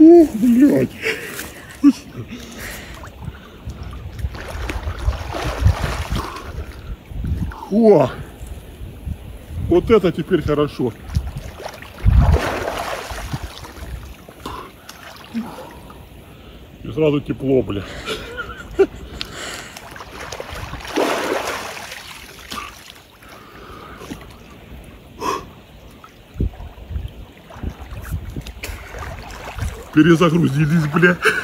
Ух, блядь. О, вот это теперь хорошо. И сразу тепло, бля. Перезагрузились, бля.